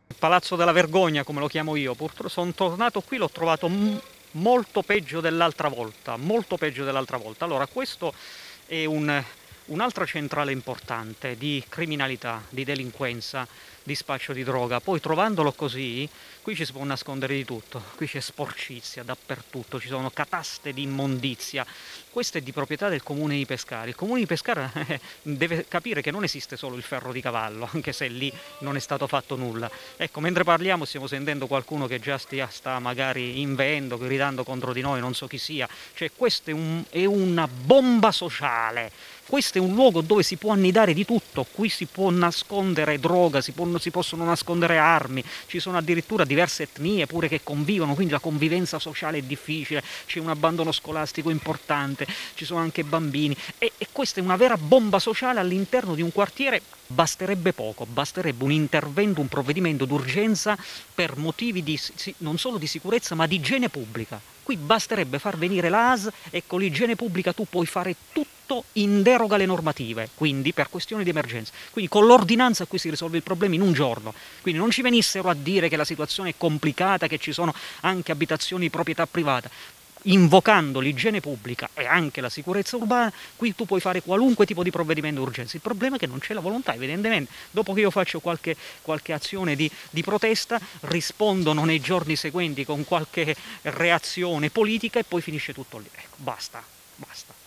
Palazzo della Vergogna, come lo chiamo io. Purtroppo sono tornato qui, l'ho trovato molto peggio dell'altra volta, molto peggio dell'altra volta. Allora, questo è un'altra centrale importante di criminalità, di delinquenza, di spaccio di droga. Poi trovandolo così, qui ci si può nascondere di tutto, qui c'è sporcizia dappertutto, ci sono cataste di immondizia. Questo è di proprietà del comune di Pescara. Il comune di Pescara deve capire che non esiste solo il ferro di cavallo, anche se lì non è stato fatto nulla. Ecco, mentre parliamo stiamo sentendo qualcuno che già sta magari inveendo, gridando contro di noi, non so chi sia. Cioè, questa è una bomba sociale. Questo è un luogo dove si può annidare di tutto, qui si può nascondere droga, si possono nascondere armi, ci sono addirittura diverse etnie pure che convivono, quindi la convivenza sociale è difficile, c'è un abbandono scolastico importante, ci sono anche bambini e questa è una vera bomba sociale all'interno di un quartiere. Basterebbe poco, basterebbe un intervento, un provvedimento d'urgenza per motivi non solo di sicurezza ma di igiene pubblica. Qui basterebbe far venire l'AS e con l'igiene pubblica tu puoi fare tutto in deroga alle normative, quindi per questioni di emergenza. Quindi con l'ordinanza qui si risolve il problema in un giorno. Quindi non ci venissero a dire che la situazione è complicata, che ci sono anche abitazioni di proprietà privata. Invocando l'igiene pubblica e anche la sicurezza urbana, qui tu puoi fare qualunque tipo di provvedimento d'urgenza. Il problema è che non c'è la volontà, evidentemente. Dopo che io faccio qualche azione di protesta, rispondono nei giorni seguenti con qualche reazione politica e poi finisce tutto lì. Ecco, basta, basta.